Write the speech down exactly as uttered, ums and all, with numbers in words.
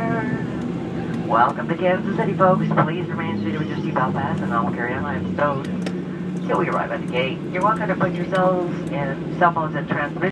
clear. Welcome to Kansas City, folks. Please remain seated with your seatbelt fastened and I will carry on. I am stowed till we arrive at the gate. You're welcome to put yourselves in cell phones and transmission.